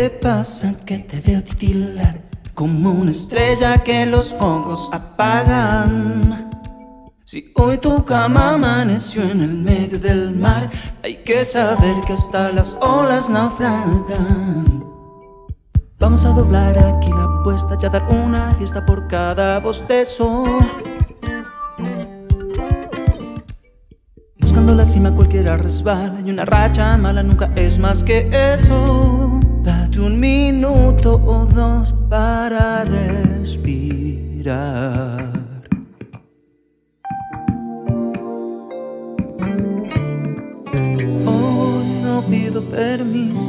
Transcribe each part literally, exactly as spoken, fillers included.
te pasa que te veo titilar como una estrella que los focos apagan? Si hoy tu cama amaneció en el medio del mar, hay que saber que hasta las olas naufragan. Vamos a doblar aquí la apuesta y a dar una fiesta por cada bostezo. Buscando la cima cualquiera resbala y una racha mala nunca es más que eso. Date un minuto o dos para respirar. Hoy no pido permiso,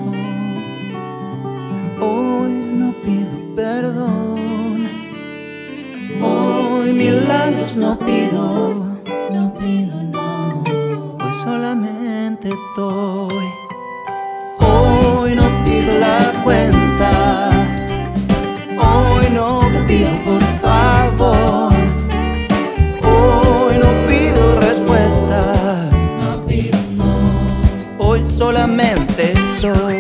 hoy no pido perdón, hoy milagros no pido, no pido no, hoy solamente doy. Hoy no pido la cuenta, hoy no pido por favor, hoy no pido respuestas, no pido no, hoy solamente doy.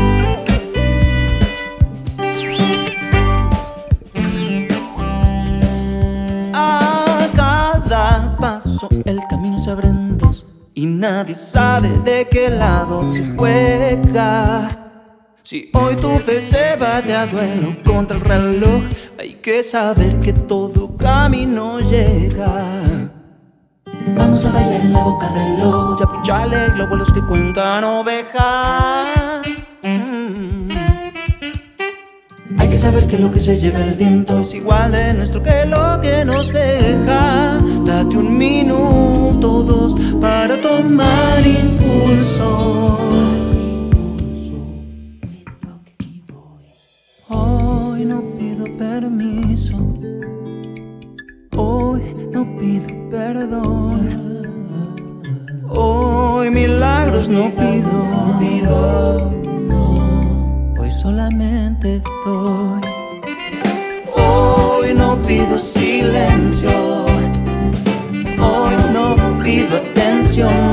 A cada paso el camino se abre en dos y nadie sabe de qué lado se juega. Si hoy tu fe se va de a duelo contra el reloj, hay que saber que todo camino llega. Vamos a bailar en la boca del lobo y a pincharle el globo a los que cuentan ovejas. mm. Hay que saber que lo que se lleva el viento es igual de nuestro que lo que nos deja. Date un minuto, dos, para tomar impulso. Hoy no pido permiso, hoy no pido perdón, hoy milagros no pido, pido, hoy solamente doy. Hoy no pido silencio, hoy no pido atención.